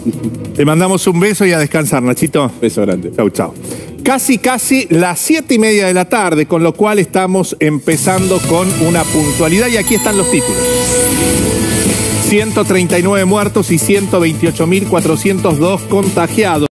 Te mandamos un beso y a descansar, Nachito. Beso grande. Chau, chau. Casi las 7:30 de la tarde, con lo cual estamos empezando con una puntualidad. Y aquí están los títulos. 139 muertos y 128.402 contagiados.